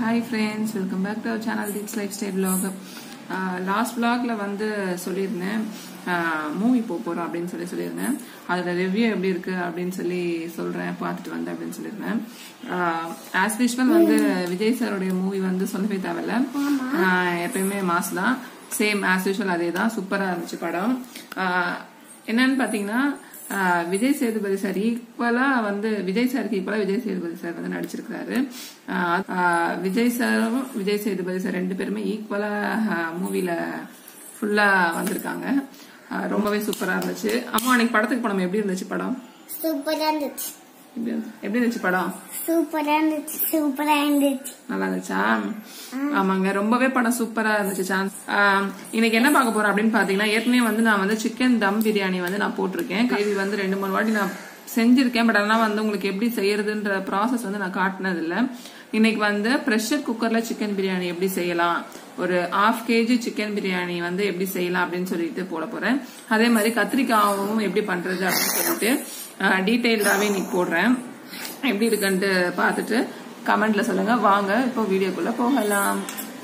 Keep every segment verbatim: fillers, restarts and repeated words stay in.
Hi friends, welcome back to our channel This Lifestyle Vlog. Uh, last vlogல வந்து சொல்லியிருந்தேன் movie போக போறோம் அப்படின்னு சொல்லி சொல்லியிருந்தேன். அதோட ரிவ்யூ எப்படி இருக்கு அப்படின்னு சொல்லி சொல்றேன், பார்த்துட்டு வந்து அப்படின்னு சொல்லியிருந்தேன். ஆஸ் யூஷுவல் வந்து விஜய் சாரோடைய மூவி வந்து சொல்லவே தேவையில்ல, எப்பயுமே மாஸ் தான், சேம் ஆஸ் யூஷுவல் அதே தான். சூப்பரா இருந்துச்சு படம். என்னன்னு பாத்தீங்கன்னா விஜய் சேதுபதி சார் ஈக்குவலா வந்து விஜய் சாருக்கு ஈக்குவலா விஜய் சேதுபதி சார் வந்து நடிச்சிருக்கிறாரு. விஜய் சாரும் விஜய் சேதுபதி சார் ரெண்டு பேருமே ஈக்குவலா மூவில ஃபுல்லா வந்திருக்காங்க. ரொம்பவே சூப்பரா இருந்துச்சு. அம்மா அன்னைக்கு படத்துக்கு போனோம், எப்படி இருந்துச்சு படம்? சூப்பரா இருந்துச்சு. எப்படி இருந்துச்சு படம்? சூப்பரா இருந்துச்சு. சூப்பரா இருந்துச்சு. நல்லா இருந்துச்சா? ஆமாங்க, ரொம்பவே படம் சூப்பரா இருந்துச்சு. சான்ஸ் இன்னைக்கு என்ன பார்க்க போறோம் அப்படின்னு பாத்தீங்கன்னா, ஏற்கனவே வந்து நான் வந்து சிக்கன் தம் பிரியாணி வந்து நான் போட்டிருக்கேன். கிரேவி வந்து ரெண்டு மூணு வாட்டி நான் செஞ்சிருக்கேன். பட் அதெல்லாம் வந்து உங்களுக்கு எப்படி செய்யறதுன்ற ப்ராசஸ் வந்து நான் காட்டினது இல்ல. இன்னைக்கு வந்து ப்ரெஷர் குக்கர்ல சிக்கன் பிரியாணி எப்படி செய்யலாம், ஒரு ஹாஃப் கேஜி சிக்கன் பிரியாணி வந்து எப்படி செய்யலாம் அப்படின்னு சொல்லிட்டு போட போறேன். அதே மாதிரி கத்திரிக்காவும் எப்படி பண்றது அப்படின்னு சொல்லிட்டு டீடைல்டாவே இன்னைக்கு போடுறேன். எப்படி இருக்குன்ட்டு பார்த்துட்டு கமெண்ட்ல சொல்லுங்க. வாங்க இப்போ வீடியோக்குள்ள போகலாம்.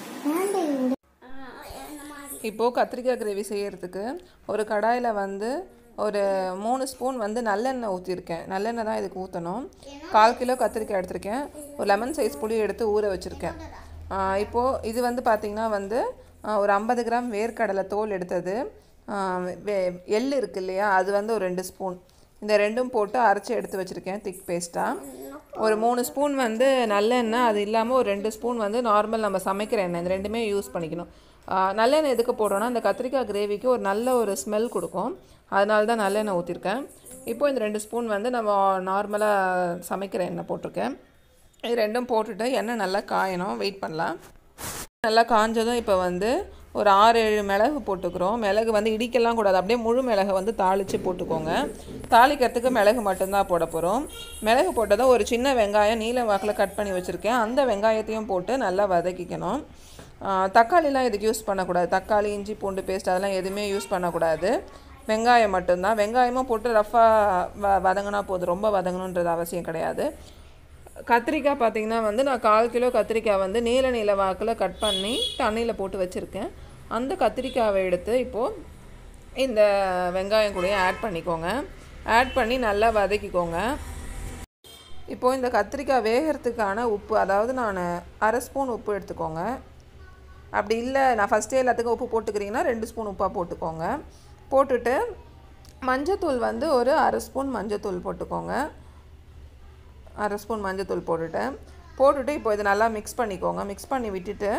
இப்போ கத்திரிக்காய் கிரேவி செய்யறதுக்கு ஒரு கடாயில வந்து ஒரு மூணு ஸ்பூன் வந்து நல்லெண்ணெய் ஊற்றிருக்கேன். நல்லெண்ணெய் தான் இதுக்கு ஊற்றணும். கால் கிலோ கத்திரிக்காய் எடுத்திருக்கேன். ஒரு லெமன் சைஸ் புளி எடுத்து ஊற வச்சுருக்கேன். இப்போது இது வந்து பார்த்திங்கன்னா வந்து ஒரு ஐம்பது கிராம் வேர்க்கடலை தோல் எடுத்தது, எள் இருக்குது இல்லையா, அது வந்து ஒரு ரெண்டு ஸ்பூன், இந்த ரெண்டும் போட்டு அரைச்சி எடுத்து வச்சுருக்கேன் திக் பேஸ்ட்டாக. ஒரு மூணு ஸ்பூன் வந்து நல்லெண்ணெய், அது இல்லாமல் ஒரு ரெண்டு ஸ்பூன் வந்து நார்மல் நம்ம சமைக்கிற எண்ணெய், இந்த ரெண்டுமே யூஸ் பண்ணிக்கணும். நல்லெண்ணெய் எதுக்கு போடுறோன்னா இந்த கத்திரிக்காய் கிரேவிக்கு ஒரு நல்ல ஒரு ஸ்மெல் கொடுக்கும், அதனால தான் நல்லெண்ணெய் ஊற்றிருக்கேன். இப்போது இந்த ரெண்டு ஸ்பூன் வந்து நம்ம நார்மலாக சமைக்கிற எண்ணெய் போட்டிருக்கேன். இது ரெண்டும் போட்டுட்டு எண்ணெய் நல்லா காயணும், வெயிட் பண்ணலாம். நல்லா காஞ்சதும் இப்போ வந்து ஒரு ஆறு ஏழு மிளகு போட்டுக்கிறோம். மிளகு வந்து இடிக்கலாம் கூடாது, அப்படியே முழு மிளகு வந்து தாளித்து போட்டுக்கோங்க. தாளிக்கிறதுக்கு மிளகு மட்டும்தான் போட போகிறோம். மிளகு போட்டதும் ஒரு சின்ன வெங்காயம் நீல வாக்கில் கட் பண்ணி வச்சுருக்கேன், அந்த வெங்காயத்தையும் போட்டு நல்லா வதக்கிக்கணும். தக்காளிலாம் இதுக்கு யூஸ் பண்ணக்கூடாது. தக்காளி இஞ்சி பூண்டு பேஸ்ட் அதெல்லாம் எதுவுமே யூஸ் பண்ணக்கூடாது. வெங்காயம் மட்டும்தான். வெங்காயமும் போட்டு ரஃபாக வ வதங்கினா போதும், ரொம்ப வதங்கணுன்றது அவசியம் கிடையாது. கத்திரிக்காய் பார்த்திங்கன்னா வந்து நான் கால் கிலோ கத்திரிக்காய் வந்து நீல நீல வாக்கில் கட் பண்ணி தண்ணியில் போட்டு வச்சுருக்கேன். அந்த கத்திரிக்காவை எடுத்து இப்போது இந்த வெங்காயம் கூட ஆட் பண்ணிக்கோங்க. ஆட் பண்ணி நல்லா வதக்கிக்கோங்க. இப்போது இந்த கத்திரிக்காய் வேகிறதுக்கான உப்பு, அதாவது நான் அரை ஸ்பூன் உப்பு எடுத்துக்கோங்க. அப்படி இல்லை நான் ஃபஸ்ட்டே எல்லாத்துக்கும் உப்பு போட்டுக்கிறீங்கன்னா ரெண்டு ஸ்பூன் உப்பாக போட்டுக்கோங்க. போட்டுட்டு மஞ்சத்தூள் வந்து ஒரு அரை ஸ்பூன் மஞ்சத்தூள் போட்டுக்கோங்க. அரை ஸ்பூன் மஞ்சத்தூள் போட்டுட்டேன். போட்டுட்டு இப்போ இதை நல்லா மிக்ஸ் பண்ணிக்கோங்க. மிக்ஸ் பண்ணி விட்டுட்டு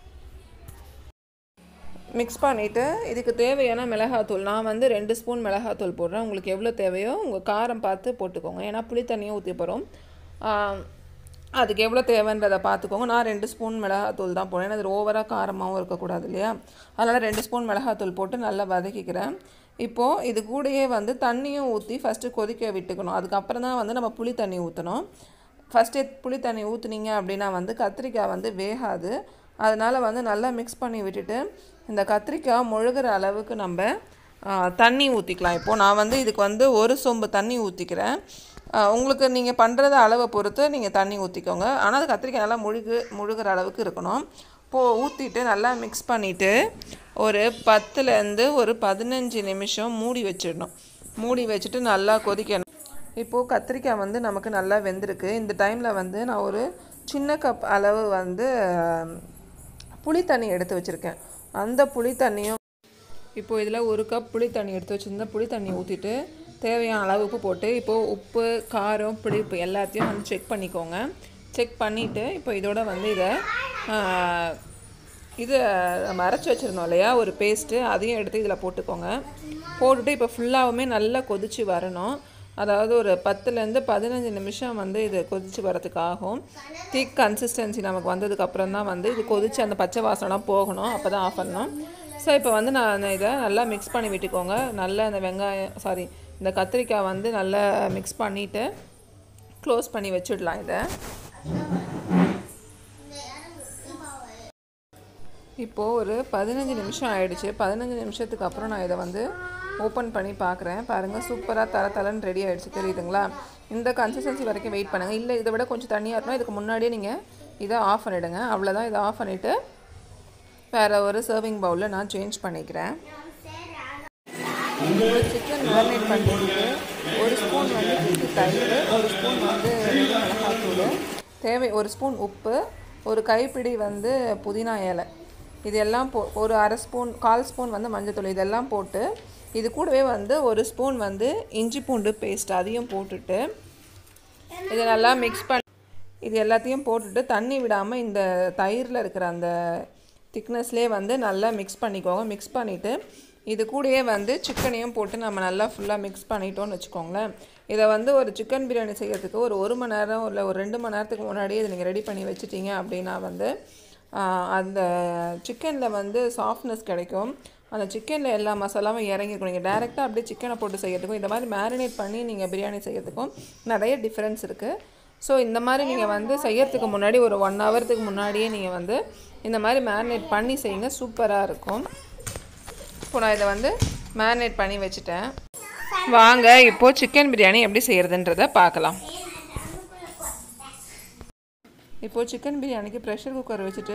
மிக்ஸ் பண்ணிவிட்டு இதுக்கு தேவையான மிளகாத்தூள், நான் வந்து ரெண்டு ஸ்பூன் மிளகாத்தூள் போடுறேன். உங்களுக்கு எவ்வளோ தேவையோ உங்கள் காரம் பார்த்து போட்டுக்கோங்க. ஏன்னா புளி தண்ணியும் ஊற்றி போகிறோம், அதுக்கு எவ்வளோ தேவைன்றதை பார்த்துக்கோங்க. நான் ரெண்டு ஸ்பூன் மிளகாத்தூள் தான் போடுறேன், அது ஓவராக காரமாகவும் இருக்கக்கூடாது இல்லையா, அதனால் ரெண்டு ஸ்பூன் மிளகாத்தூள் போட்டு நல்லா வதக்கிக்கிறேன். இப்போது இது கூடயே வந்து தண்ணியும் ஊற்றி ஃபஸ்ட்டு கொதிக்க விட்டுக்கணும். அதுக்கப்புறம் தான் வந்து நம்ம புளி தண்ணி ஊற்றணும். ஃபஸ்ட்டே புளி தண்ணி ஊற்றுனீங்க அப்படின்னா வந்து கத்திரிக்காய் வந்து வேகாது. அதனால் வந்து நல்லா மிக்ஸ் பண்ணி விட்டுட்டு இந்த கத்திரிக்காய் முழுகிற அளவுக்கு நம்ம தண்ணி ஊற்றிக்கலாம். இப்போது நான் வந்து இதுக்கு வந்து ஒரு சொம்பு தண்ணி ஊற்றிக்கிறேன். உங்களுக்கு நீங்கள் பண்ணுறத அளவை பொறுத்து நீங்கள் தண்ணி ஊற்றிக்கோங்க. ஆனால் அது கத்திரிக்காய் நல்லா முழுகு முழுகிற அளவுக்கு இருக்கணும். இப்போது ஊற்றிட்டு நல்லா மிக்ஸ் பண்ணிவிட்டு ஒரு பத்துலேருந்து ஒரு பதினஞ்சு நிமிஷம் மூடி வச்சிடணும். மூடி வச்சுட்டு நல்லா கொதிக்கணும். இப்போது கத்திரிக்காய் வந்து நமக்கு நல்லா வெந்திருக்கு. இந்த டைமில் வந்து நான் ஒரு சின்ன கப் அளவு வந்து புளி தண்ணி எடுத்து வச்சுருக்கேன். அந்த புளி தண்ணியும் இப்போது இதில் ஒரு கப் புளி தண்ணி எடுத்து வச்சுருந்தேன். புளி தண்ணி ஊற்றிட்டு தேவையான அளவு உப்பு போட்டு இப்போது உப்பு காரம் புளிப்பு எல்லாத்தையும் வந்து செக் பண்ணிக்கோங்க. செக் பண்ணிவிட்டு இப்போ இதோட வந்து இதை இது நம்ம அரைச்சி வச்சுருந்தோம் இல்லையா ஒரு பேஸ்ட்டு, அதையும் எடுத்து இதில் போட்டுக்கோங்க. போட்டுட்டு இப்போ ஃபுல்லாகவுமே நல்லா கொதித்து வரணும். அதாவது ஒரு பத்துலேருந்து பதினஞ்சு நிமிஷம் வந்து இது கொதித்து வரதுக்கு ஆகும். திக் கன்சிஸ்டன்சி நமக்கு வந்ததுக்கப்புறம் தான் வந்து இது கொதித்து அந்த பச்சை வாசனைலாம் போகணும், அப்போ தான் ஆஃப் பண்ணணும். ஸோ இப்போ வந்து நான் இதை நல்லா மிக்ஸ் பண்ணி விட்டுக்கோங்க. நல்லா இந்த வெங்காயம் சாரி இந்த கத்திரிக்காய் வந்து நல்லா மிக்ஸ் பண்ணிவிட்டு க்ளோஸ் பண்ணி வச்சிடலாம். இதை இப்போது ஒரு பதினஞ்சு நிமிஷம் ஆகிடுச்சு. பதினஞ்சு நிமிஷத்துக்கு அப்புறம் நான் இதை வந்து ஓப்பன் பண்ணி பார்க்குறேன். பாருங்கள், சூப்பராக தர தரன்னு ரெடி ஆகிடுச்சு, தெரியுதுங்களா? இந்த கன்சிஸ்டன்சி வரைக்கும் வெயிட் பண்ணுங்கள். இல்லை இதை விட கொஞ்சம் தண்ணியாக இருக்கணும், இதுக்கு முன்னாடியே நீங்கள் இதை ஆஃப் பண்ணிவிடுங்க. அவ்வளோதான். இதை ஆஃப் பண்ணிவிட்டு வேறு ஒரு சர்விங் பவுலில் நான் சேஞ்ச் பண்ணிக்கிறேன். சிக்கன் மேரினேட் பண்ணுறதுக்கு ஒரு ஸ்பூன் வந்து கெட்டி தயிர், ஒரு ஸ்பூன் வந்து மிளகாத்தூள், தேவை ஒரு ஸ்பூன் உப்பு, ஒரு கைப்பிடி வந்து புதினா இலை, இதெல்லாம் போ ஒரு அரை ஸ்பூன் கால் ஸ்பூன் வந்து மஞ்சள்தூள், இதெல்லாம் போட்டு இது கூடவே வந்து ஒரு ஸ்பூன் வந்து இஞ்சி பூண்டு பேஸ்ட் அதையும் போட்டுட்டு இதை நல்லா மிக்ஸ் பண்ணி இது எல்லாத்தையும் போட்டுட்டு தண்ணி விடாமல் இந்த தயிரில் இருக்கிற அந்த திக்னஸ்லேயே வந்து நல்லா மிக்ஸ் பண்ணிக்கோங்க. மிக்ஸ் பண்ணிவிட்டு இது கூடயே வந்து சிக்கனையும் போட்டு நம்ம நல்லா ஃபுல்லாக மிக்ஸ் பண்ணிட்டோன்னு வச்சுக்கோங்களேன். இதை வந்து ஒரு சிக்கன் பிரியாணி செய்கிறதுக்கு ஒரு ஒரு மணி நேரம் இல்லை ஒரு ரெண்டு மணி நேரத்துக்கு முன்னாடியே இதை நீங்கள் ரெடி பண்ணி வச்சுட்டீங்க அப்படின்னா வந்து அந்த சிக்கனில் வந்து சாஃப்ட்னஸ் கிடைக்கும். அந்த சிக்கனில் எல்லா மசாலாவும் இறங்கிருக்கும். நீங்கள் டேரெக்டாக அப்படியே சிக்கனை போட்டு செய்கிறதுக்கும் இந்த மாதிரி மேரினேட் பண்ணி நீங்கள் பிரியாணி செய்கிறதுக்கும் நிறைய டிஃப்ரென்ஸ் இருக்குது. ஸோ இந்த மாதிரி நீங்கள் வந்து செய்யறதுக்கு முன்னாடி ஒரு ஒன் ஹவர்த்துக்கு முன்னாடியே நீங்கள் வந்து இந்த மாதிரி மேரினேட் பண்ணி செய்யுங்க, சூப்பராக இருக்கும். இப்போ நான் இதை வந்து மேரினேட் பண்ணி வச்சுட்டேன். வாங்க இப்போது சிக்கன் பிரியாணி எப்படி செய்கிறதுன்றதை பார்க்கலாம். இப்போது சிக்கன் பிரியாணிக்கு ப்ரெஷர் குக்கர் வச்சுட்டு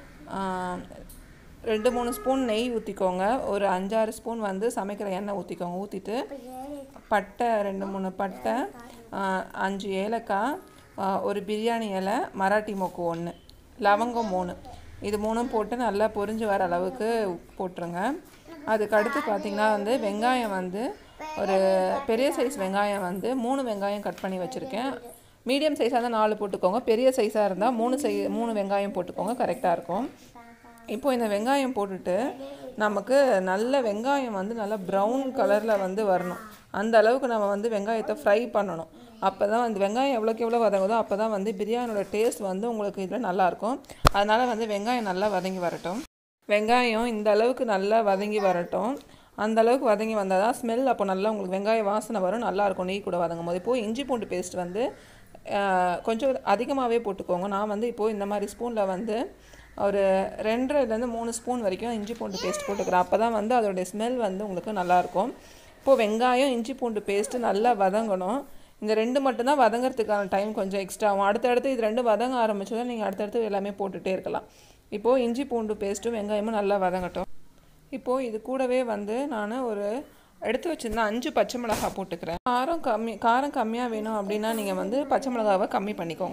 ரெண்டு மூணு ஸ்பூன் நெய் ஊற்றிக்கோங்க. ஒரு அஞ்சாறு ஸ்பூன் வந்து சமைக்கிற எண்ணெய் ஊற்றிக்கோங்க. ஊற்றிட்டு பட்டை ரெண்டு மூணு பட்டை, அஞ்சு ஏலக்காய், ஒரு பிரியாணி இலை, மராட்டி மொக்கு ஒன்று, லவங்கம் மூணு, இது மூணும் போட்டு நல்லா பொரிஞ்சு வர அளவுக்கு போட்டுருங்க. அதுக்கு அடுத்து பார்த்திங்கன்னா வந்து வெங்காயம் வந்து ஒரு பெரிய சைஸ் வெங்காயம் வந்து மூணு வெங்காயம் கட் பண்ணி வச்சுருக்கேன். மீடியம் சைஸாக இருந்தால் நாலு போட்டுக்கோங்க, பெரிய சைஸாக இருந்தால் மூணு சை மூணு வெங்காயம் போட்டுக்கோங்க, கரெக்டாக இருக்கும். இப்போது இந்த வெங்காயம் போட்டுட்டு நமக்கு நல்ல வெங்காயம் வந்து நல்லா ப்ரௌன் கலரில் வந்து வரணும். அந்த அளவுக்கு நம்ம வந்து வெங்காயத்தை ஃப்ரை பண்ணணும். அப்போ தான் வந்து வெங்காயம் எவ்வளோக்கு எவ்வளோ வதங்குதோ அப்போ தான் வந்து பிரியாணியோட டேஸ்ட் வந்து உங்களுக்கு இதில் நல்லாயிருக்கும். அதனால் வந்து வெங்காயம் நல்லா வதங்கி வரட்டும். வெங்காயம் இந்த அளவுக்கு நல்லா வதங்கி வரட்டும். அந்த அளவுக்கு வதங்கி வந்தால் தான் ஸ்மெல் அப்போ நல்லா உங்களுக்கு வெங்காய வாசனை வரும், நல்லாயிருக்கும் நெய் கூட வதங்கும் போது. இப்போது இஞ்சி பூண்டு பேஸ்ட் வந்து கொஞ்சம் அதிகமாகவே போட்டுக்கோங்க. நான் வந்து இப்போது இந்த மாதிரி ஸ்பூனில் வந்து ஒரு ரெண்டரைலேருந்து மூணு ஸ்பூன் வரைக்கும் இஞ்சி பூண்டு பேஸ்ட் போட்டுக்கிறேன். அப்போ தான் வந்து அதோடைய ஸ்மெல் வந்து உங்களுக்கு நல்லாயிருக்கும். இப்போது வெங்காயம் இஞ்சி பூண்டு பேஸ்ட்டு நல்லா வதங்கணும். இந்த ரெண்டு மட்டும்தான் வதங்கிறதுக்கான டைம் கொஞ்சம் எக்ஸ்ட்ரா ஆகும். அடுத்தடுத்து இது ரெண்டு வதங்க ஆரம்பிச்சதும் நீங்கள் அடுத்தடுத்து எல்லாமே போட்டுகிட்டே இருக்கலாம். இப்போது இஞ்சி பூண்டு பேஸ்ட்டும் வெங்காயமும் நல்லா வதங்கட்டும். இப்போது இது கூடவே வந்து நான் ஒரு எடுத்து வச்சுருந்தா அஞ்சு பச்சை மிளகாய் போட்டுக்கிறேன். காரம் கம்மி காரம் கம்மியாக வேணும் அப்படின்னா நீங்கள் வந்து பச்சை மிளகாவை கம்மி பண்ணிக்கோங்க.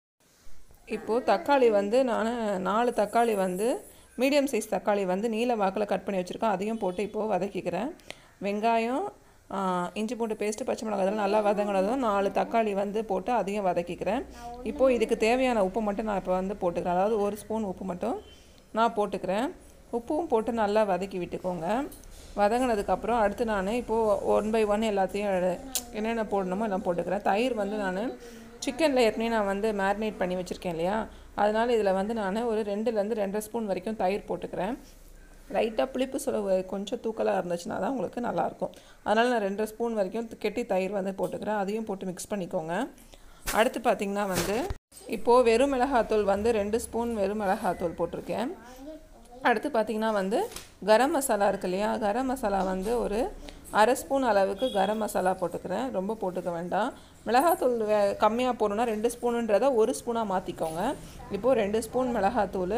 இப்போது தக்காளி வந்து நான் நாலு தக்காளி வந்து மீடியம் சைஸ் தக்காளி வந்து நீல வாக்கில் கட் பண்ணி வச்சுருக்கேன். அதையும் போட்டு இப்போது வதக்கிக்கிறேன். வெங்காயம், இஞ்சி பூண்டு பேஸ்ட்டு, பச்சை மிளகாய் இதெல்லாம் நல்லா வதங்கினதும் நாலு தக்காளி வந்து போட்டு அதையும் வதக்கிக்கிறேன். இப்போது இதுக்கு தேவையான உப்பு மட்டும் நான் இப்போ வந்து போட்டுக்கிறேன். அதாவது ஒரு ஸ்பூன் உப்பு மட்டும் நான் போட்டுக்கிறேன். உப்பும் போட்டு நல்லா வதக்கி விட்டுக்கோங்க. வதங்கினதுக்கப்புறம் அடுத்து நான் இப்போது ஒன் பை ஒன் எல்லாத்தையும் என்னென்ன போடணுமோ எல்லாம் போட்டுக்கிறேன். தயிர் வந்து நான் சிக்கனில் ஏற்கனவே நான் வந்து மேரினேட் பண்ணி வச்சுருக்கேன் இல்லையா, அதனால் இதில் வந்து நான் ஒரு ரெண்டுலேருந்து ரெண்டரை ஸ்பூன் வரைக்கும் தயிர் போட்டுக்கிறேன். லைட்டாக புளிப்பு சுளவு கொஞ்சம் தூக்கலாக இருந்துச்சுன்னா தான் உங்களுக்கு நல்லாயிருக்கும். அதனால் நான் ரெண்டரை ஸ்பூன் வரைக்கும் கெட்டி தயிர் வந்து போட்டுக்கிறேன். அதையும் போட்டு மிக்ஸ் பண்ணிக்கோங்க. அடுத்து பார்த்திங்கன்னா வந்து இப்போது வெறும் மிளகாத்தூள் வந்து ரெண்டு ஸ்பூன் வெறும் மிளகாத்தூள் போட்டிருக்கேன். அடுத்து பார்த்திங்கன்னா வந்து கரம் மசாலா இருக்கு இல்லையா, கரம் மசாலா வந்து ஒரு அரை ஸ்பூன் அளவுக்கு கரம் மசாலா போட்டுக்கிறேன். ரொம்ப போட்டுக்க வேண்டாம். மிளகாத்தூள் வே கம்மியாக போடணுன்னா ரெண்டு ஸ்பூனுன்றதை ஒரு ஸ்பூனாக மாற்றிக்கோங்க. இப்போது ரெண்டு ஸ்பூன் மிளகாத்தூள்,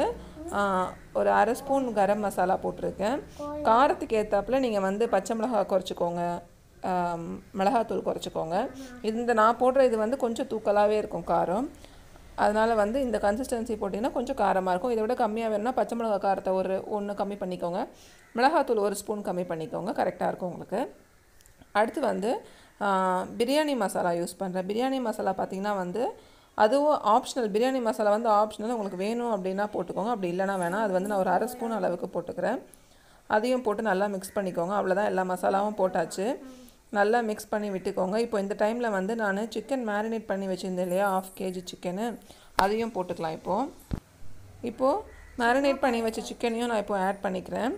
ஒரு அரை ஸ்பூன் கரம் மசாலா போட்டிருக்கேன். காரத்துக்கு ஏற்றாப்புல நீங்கள் வந்து பச்சை மிளகாய் குறைச்சிக்கோங்க, மிளகாத்தூள் குறைச்சிக்கோங்க. இந்த நான் போடுற இது வந்து கொஞ்சம் தூக்கலாகவே இருக்கும் காரம். அதனால் வந்து இந்த கன்சிஸ்டன்சி போட்டிங்கன்னா கொஞ்சம் காரமாக இருக்கும். இதை விட கம்மியாக வேணும்னா பச்சை மிளகாய் காரத்தை ஒரு ஒன்று கம்மி பண்ணிக்கோங்க, மிளகாத்தூள் ஒரு ஸ்பூன் கம்மி பண்ணிக்கோங்க, கரெக்டாக இருக்கும் உங்களுக்கு. அடுத்து வந்து பிரியாணி மசாலா யூஸ் பண்ணுறேன். பிரியாணி மசாலா பார்த்திங்கன்னா வந்து அதுவும் ஆப்ஷனல். பிரியாணி மசாலா வந்து ஆப்ஷனல், உங்களுக்கு வேணும் அப்படின்னா போட்டுக்கோங்க, அப்படி இல்லைனா வேணாம். அது வந்து நான் ஒரு அரை ஸ்பூன் அளவுக்கு போட்டுக்கிறேன். அதையும் போட்டு நல்லா மிக்ஸ் பண்ணிக்கோங்க. அவ்வளோதான், எல்லா மசாலாவும் போட்டாச்சு. நல்லா மிக்ஸ் பண்ணி விட்டுக்கோங்க. இப்போ இந்த டைமில் வந்து நான் சிக்கன் மேரினேட் பண்ணி வச்சுருந்தேன் இல்லையா, ஆஃப் கேஜி சிக்கனு, அதையும் போட்டுக்கலாம். இப்போது இப்போது மேரினேட் பண்ணி வச்ச சிக்கனையும் நான் இப்போது ஆட் பண்ணிக்கிறேன்.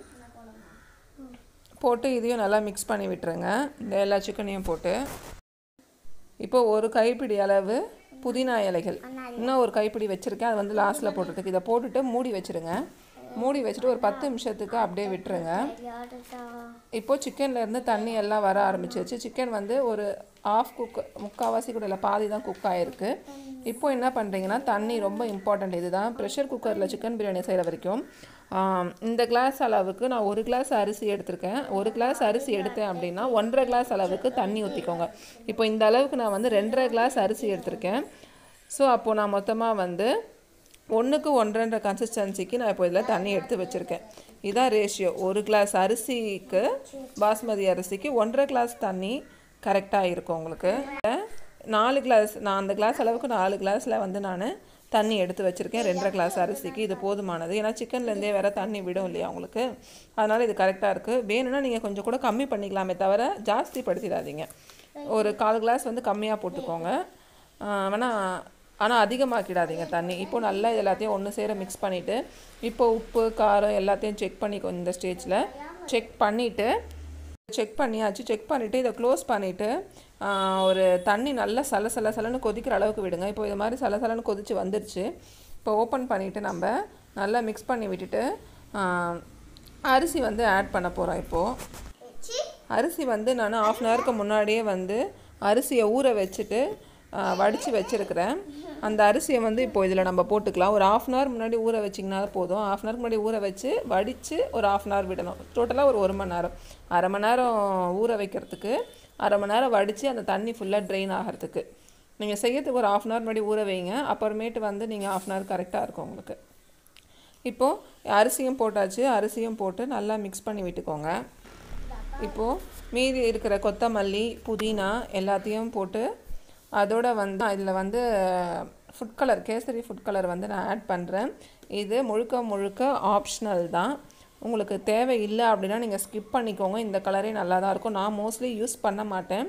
போட்டு இதையும் நல்லா மிக்ஸ் பண்ணி விட்டுருங்க. இந்த எல்லா சிக்கனையும் போட்டு இப்போது ஒரு கைப்பிடி அளவு புதினா இலைகள், இன்னும் ஒரு கைப்பிடி வச்சுருக்கேன், அது வந்து லாஸ்ட்டில் போட்டுருக்கு. இதை போட்டுட்டு மூடி வச்சுருங்க. மூடி வச்சுட்டு ஒரு பத்து நிமிஷத்துக்கு அப்படியே விட்டுருங்க. இப்போது சிக்கன்லேருந்து தண்ணி எல்லாம் வர ஆரம்பிச்சிருச்சு. சிக்கன் வந்து ஒரு ஆஃப் குக் முக்கால்வாசி கூட இல்லை, பாதி தான் குக் ஆகிருக்கு. இப்போ என்ன பண்ணுறீங்கன்னா, தண்ணி ரொம்ப இம்பார்ட்டண்ட். இதுதான் ப்ரெஷர் குக்கரில் சிக்கன் பிரியாணி செய்கிற வரைக்கும். இந்த கிளாஸ் அளவுக்கு நான் ஒரு கிளாஸ் அரிசி எடுத்திருக்கேன். ஒரு கிளாஸ் அரிசி எடுத்தேன் அப்படின்னா ஒன்றரை கிளாஸ் அளவுக்கு தண்ணி ஊற்றிக்கோங்க. இப்போ இந்த அளவுக்கு நான் வந்து ரெண்டரை கிளாஸ் அரிசி எடுத்திருக்கேன். ஸோ அப்போது நான் மொத்தமாக வந்து ஒன்றுக்கு ஒன்றரை கன்சிஸ்டன்சிக்கு நான் இப்போ இதில் தண்ணி எடுத்து வச்சுருக்கேன். இதான் ரேஷியோ. ஒரு கிளாஸ் அரிசிக்கு, பாஸ்மதி அரிசிக்கு ஒன்றரை கிளாஸ் தண்ணி கரெக்டாக இருக்கும் உங்களுக்கு. நாலு கிளாஸ், நான் அந்த கிளாஸ் அளவுக்கு நாலு கிளாஸில் வந்து நான் தண்ணி எடுத்து வச்சுருக்கேன். ரெண்டரை கிளாஸ் அரிசிக்கு இது போதுமானது. ஏன்னா சிக்கன்லேருந்தே வேறு தண்ணி விடும் இல்லையா உங்களுக்கு, அதனால் இது கரெக்டாக இருக்குது. வேணும்னா நீங்கள் கொஞ்சம் கூட கம்மி பண்ணிக்கலாமே தவிர ஜாஸ்தி படுத்திடாதீங்க. ஒரு கால் கிளாஸ் வந்து கம்மியாக போட்டுக்கோங்க வேணால், ஆனால் அதிகமாக்கிடாதீங்க தண்ணி. இப்போது நல்லா இது எல்லாத்தையும் ஒன்று சேர மிக்ஸ் பண்ணிவிட்டு, இப்போ உப்பு காரம் எல்லாத்தையும் செக் பண்ணிக்கோ. இந்த ஸ்டேஜில் செக் பண்ணிவிட்டு செக் பண்ணியாச்சு. செக் பண்ணிவிட்டு இதை க்ளோஸ் பண்ணிவிட்டு ஒரு தண்ணி நல்லா சல சல சலன்னு கொதிக்கிற அளவுக்கு விடுங்க. இப்போ இது மாதிரி சல சலன்னு கொதித்து வந்துடுச்சு. இப்போ ஓப்பன் பண்ணிவிட்டு நம்ம நல்லா மிக்ஸ் பண்ணி விட்டுட்டு அரிசி வந்து ஆட் பண்ண போகிறோம். இப்போது அரிசி வந்து நான் ஆஃப் அன் ஹவருக்கு முன்னாடியே வந்து அரிசியை ஊற வச்சுட்டு வடித்து வச்சுருக்கிறேன். அந்த அரிசியை வந்து இப்போது இதில் நம்ம போட்டுக்கலாம். ஒரு ஆஃப் அன் ஹவர் முன்னாடி ஊற வச்சிங்கன்னா போதும். ஆஃப் அன் ஹவருக்கு முன்னாடி ஊற வச்சு வடித்து ஒரு ஆஃப் அன் ஹவர் விடணும். டோட்டலாக ஒரு ஒரு மணி நேரம், அரை மணி நேரம் ஊற வைக்கிறதுக்கு, அரை மணி நேரம் வடித்து அந்த தண்ணி ஃபுல்லாக ட்ரெயின் ஆகிறதுக்கு. நீங்கள் செய்யறதுக்கு ஒரு ஆஃப் அன் ஹவர் முன்னாடி ஊற வைங்க. அப்புறமேட்டு வந்து நீங்கள் ஆஃப் அன் ஹவர் கரெக்டாக இருக்கும் உங்களுக்கு. இப்போது அரிசியும் போட்டாச்சு. அரிசியும் போட்டு நல்லா மிக்ஸ் பண்ணி விட்டுக்கோங்க. இப்போது மீதி இருக்கிற கொத்தமல்லி, புதினா எல்லாத்தையும் போட்டு அதோட வந்து இதில் வந்து food colour, kesari food colour வந்து நான் ஆட் பண்ணுறேன். இது முழுக்க முழுக்க ஆப்ஷனல் தான். உங்களுக்கு தேவை இல்லை அப்படின்னா நீங்கள் ஸ்கிப் பண்ணிக்கோங்க. இந்த கலரே நல்லா தான் இருக்கும். நான் மோஸ்ட்லி யூஸ் பண்ண மாட்டேன்.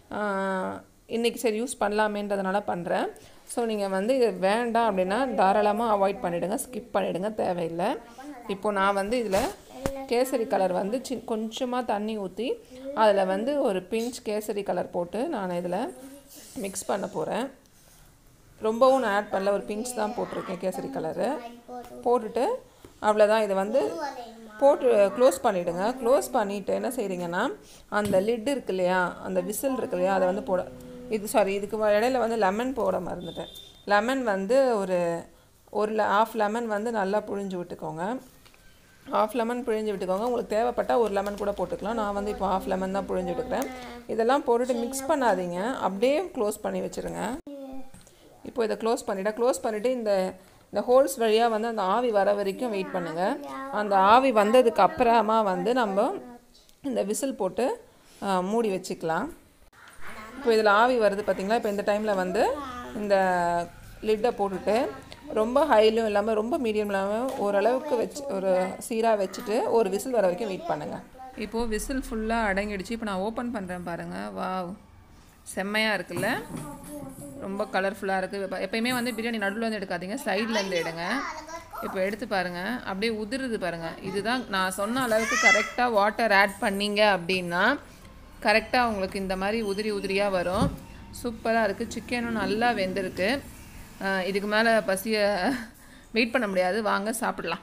இன்றைக்கி சரி யூஸ் பண்ணலாமேன்றதுனால பண்ணுறேன். ஸோ நீங்கள் வந்து இது வேண்டாம் அப்படின்னா தாராளமாக அவாய்ட் பண்ணிவிடுங்க, ஸ்கிப் பண்ணிவிடுங்க, தேவையில்லை. இப்போது நான் வந்து இதில் கேசரி கலர் வந்து சி கொஞ்சமாக தண்ணி ஊற்றி அதில் வந்து ஒரு பிஞ்ச் கேசரி கலர் போட்டு நான் இதில் மிக்ஸ் பண்ண போகிறேன். ரொம்பவும் நான் ஆட் பண்ணல, ஒரு பிஞ்ச் தான் போட்டிருக்கேன் கேசரி கலரு. போட்டுட்டு அவ்வளோதான். இதை வந்து போட்டு க்ளோஸ் பண்ணிவிடுங்க. க்ளோஸ் பண்ணிவிட்டு என்ன செய்கிறீங்கன்னா, அந்த லிட் இருக்கு இல்லையா, அந்த விசில் இருக்கு இல்லையா, அதை வந்து போட இது சாரி இதுக்கு இடையில வந்து லெமன் போட மறந்துட்டேன். லெமன் வந்து ஒரு ஒரு ஆஃப் லெமன் வந்து நல்லா புழிஞ்சு விட்டுக்கோங்க. ஆஃப் லெமன் புழிஞ்சு விட்டுக்கோங்க. உங்களுக்கு தேவைப்பட்டால் ஒரு லெமன் கூட போட்டுக்கலாம். நான் வந்து இப்போ ஆஃப் லெமன் தான் புழிஞ்சு விட்டுக்கிறேன். இதெல்லாம் போட்டுட்டு மிக்ஸ் பண்ணாதீங்க, அப்படியே க்ளோஸ் பண்ணி வச்சுருங்க. இப்போ இதை க்ளோஸ் பண்ணிவிட்டேன். க்ளோஸ் பண்ணிவிட்டு இந்த இந்த ஹோல்ஸ் வழியாக வந்து அந்த ஆவி வர வரைக்கும் வெயிட் பண்ணுங்கள். அந்த ஆவி வந்ததுக்கு அப்புறமா வந்து நம்ம இந்த விசில் போட்டு மூடி வச்சுக்கலாம். இப்போ இதில் ஆவி வருது பார்த்திங்களா. இப்போ இந்த டைமில் வந்து இந்த லிட்டை போட்டுட்டு ரொம்ப ஹைலும் இல்லாமல் ரொம்ப மீடியம் இல்லாமல் ஓரளவுக்கு வச்சு ஒரு சீராக வச்சுட்டு ஒரு விசில் வர வரைக்கும் வெயிட் பண்ணுங்கள். இப்போது விசில் ஃபுல்லாக அடங்கிடுச்சு. இப்போ நான் ஓப்பன் பண்ணுறேன் பாருங்கள். வாவ், செம்மையாக இருக்குல்ல, ரொம்ப கலர்ஃபுல்லாக இருக்குது. எப்போயுமே வந்து பிரியாணி நடுவில் வந்து எடுக்காதீங்க, சைட்லேருந்து எடுங்க. இப்போ எடுத்து பாருங்கள், அப்படியே உதிருது பாருங்கள். இதுதான் நான் சொன்ன அளவுக்கு கரெக்டாக வாட்டர் ஆட் பண்ணிங்க அப்படின்னா கரெக்டாக உங்களுக்கு இந்த மாதிரி உதிரி உதிரியாக வரும். சூப்பராக இருக்குது. சிக்கனும் நல்லா வெந்திருக்கு. இதுக்கு மேலே பசியை வெயிட் பண்ண முடியாது, வாங்க சாப்பிடலாம்.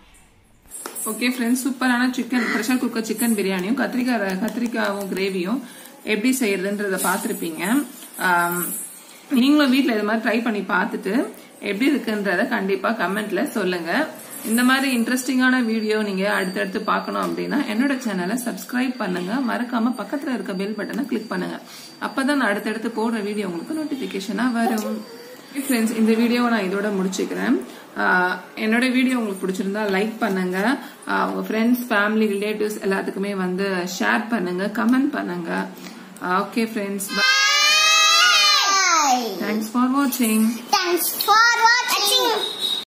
ஓகே ஃப்ரெண்ட்ஸ், சூப்பரான சிக்கன் ப்ரெஷர் குக்கர் சிக்கன் பிரியாணியும் கத்திரிக்காய் கத்திரிக்காயும் கிரேவியும் எப்படி செய்யறதுன்றத பார்த்துருப்பீங்க. நீங்களும் வீட்டில் இது மாதிரி ட்ரை பண்ணி பார்த்துட்டு எப்படி இருக்குன்றத கண்டிப்பாக கமெண்ட்ல சொல்லுங்க. இந்த மாதிரி இன்ட்ரெஸ்டிங்கான வீடியோ நீங்க அடுத்தடுத்து பார்க்கணும் அப்படின்னா என்னோட சேனலை சப்ஸ்கிரைப் பண்ணுங்க. மறக்காம பக்கத்துல இருக்க பெல் பட்டனை கிளிக் பண்ணுங்க. அப்பதான் நான் அடுத்தடுத்து போடுற வீடியோ உங்களுக்கு நோட்டிபிகேஷனா வரும். ஃப்ரெண்ட்ஸ், இந்த வீடியோவை நான் இதோட முடிச்சுக்கிறேன். என்னோட வீடியோ உங்களுக்கு பிடிச்சிருந்தா லைக் பண்ணுங்க. உங்க ஃப்ரெண்ட்ஸ், ஃபேமிலி, ரிலேட்டிவ்ஸ் எல்லாத்துக்குமே வந்து ஷேர் பண்ணுங்க, கமெண்ட் பண்ணுங்க. Okay friends, Bye. Thanks for watching. Thanks for watching.